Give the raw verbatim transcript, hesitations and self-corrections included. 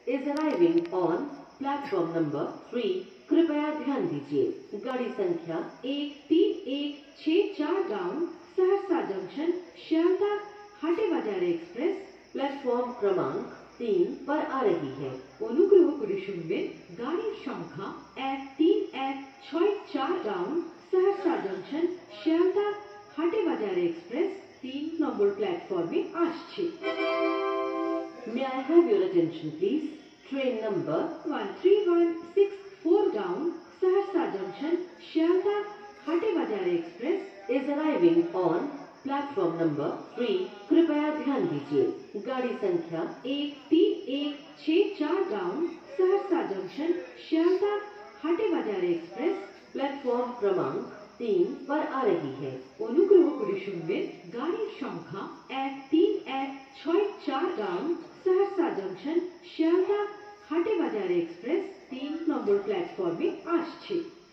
is arriving on platform number three. कृपया ध्यान दीजिए, गाड़ी संख्या एक तीन एक छह चार डाउन सहरसा जंक्शन श्यामता हाटे बाजार एक्सप्रेस प्लेटफॉर्म क्रमांक तीन पर आ रही है। অনুগ্রহ করে শুনবেন, গাড়ির সংখ্যা এক তিন এক ছয় চার ডাউন सहरसा जंक्शन শ্যামতা হাটে বাজার एक्सप्रेस तीन নম্বর প্ল্যাটফর্মে আসছে। May I have your attention please? Train number one three one six four down Saharsa Junction Shyalda Hate Bazar Express is arriving on platform number three. कृपया ध्यान दीजिए, गाड़ी संख्या एक तीन एक छह चार डाउन सहरसा जंक्शन श्यामता हाटे बाजार एक्सप्रेस प्लेटफॉर्म क्रमांक तीन पर आ रही है। অনুগ্রহ করে শুনবেন, গাড়ির সংখ্যা এক তিন এক ছয় চার ডাউন सहरसा जंक्शन श्यामता हाटे बाजार एक्सप्रेस तीन নম্বর প্ল্যাটফর্মে আসছে।